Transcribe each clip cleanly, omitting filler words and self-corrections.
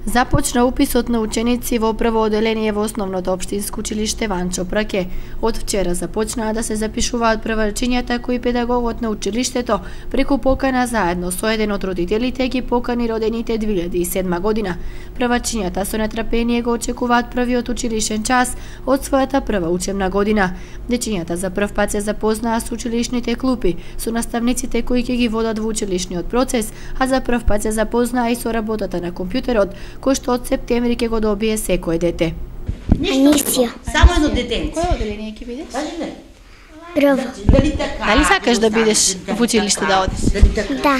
Започна уписот на ученици во прво оделение во основното општинско училиште Ванчо Праке. Од вчера започнаа да се запишуваат првачињата кои педагогот на училиштето преку покана заедно со еден од родителите ги покани родените 2007 година. Првачињата со нетрпение го очекуваат првиот училишен час од својата прва учебна година. Дечињата за прв пат се запознаа со училишните клупи, со наставниците кои ќе ги водат во училишниот процес, а за прв пат се запознаа и со работата на компјутерот, кој што од септември ќе го добие секое дете. Анисија. Само едно детенце. Кој оделение ќе бидеш? Прво. Дали сакаш да бидеш во училиште да одиш? Да.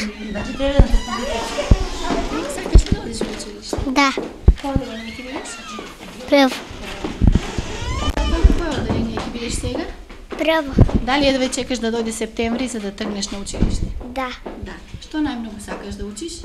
Сакаш да одиш во училиште? Да. Кој оделение ќе бидеш? Прво. Кој оделение ќе бидеш сега? Прво. Дали едве чекаш да дојде септември за да тргнеш на училиште? Да. Да. Што најмногу сакаш да учиш?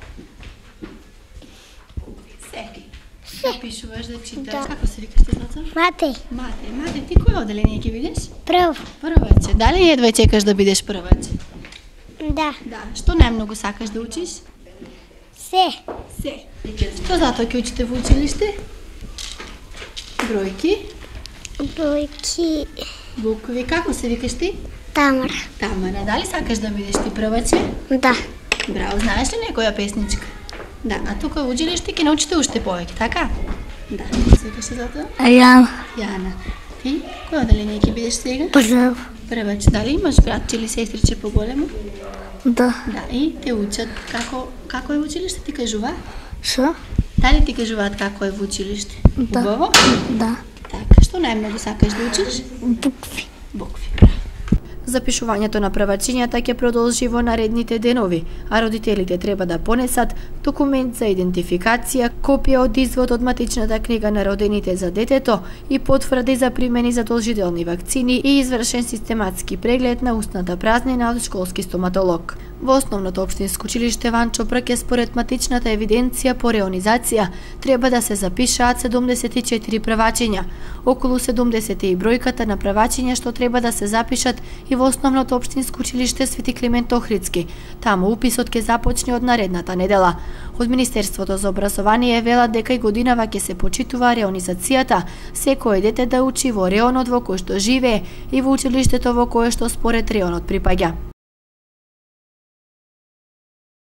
Да пишуваш, да читаш. Да. Како се викаш ти, Злата? Матеј. Мате, ти кој оделение ќе бидеш? Прво. Прваче. Дали едве чекаш да бидеш прваче? Да. Да. Што најмногу сакаш да учиш? Се. Се. Што затоа ќе учите во училиште? Бројки, Бројки. букви. Како се викаш ти? Тамара. Тамара. Дали сакаш да бидеш ти прваче? Да. Браво. Знаеш ли некоја песничка? Да. А тука во училиште ќе научите уште повеќе, така? Да. Се викаш Злата? Јана. Јана. Ти? Кој оделение ќе бидеш сега? Прво. Прваче. Дали имаш братче или сестриче поголемо? Да. Да. И те учат како е во училиште, ти кажува? Шо? Дали ти кажуваат како е во училиште? Да. Убаво? Да. Така, што најмногу сакаш да учиш? Букви. Букви, браво. Запишувањето на првачињата ќе продолжи во наредните денови, а родителите треба да понесат документ за идентификација, копија од извод од матичната книга на родените за детето и потврди за примени задолжителни вакцини и извршен систематски преглед на устната празнина од школски стоматолог. Во основното општинско училиште Ванчо Праке според матичната евиденција по реонизација треба да се запишаат 74 првачиња. Околу 70 е и бројката на првачиња што треба да се запишат и во основното општинско училиште Свети Климент Охридски. Таму уписот ќе започне од наредната недела. Од Министерството за образование велат дека и годинава ќе се почитува реонизацијата, секое дете да учи во реонот во кој што живее и во училиштето во кое што според реонот припаѓа.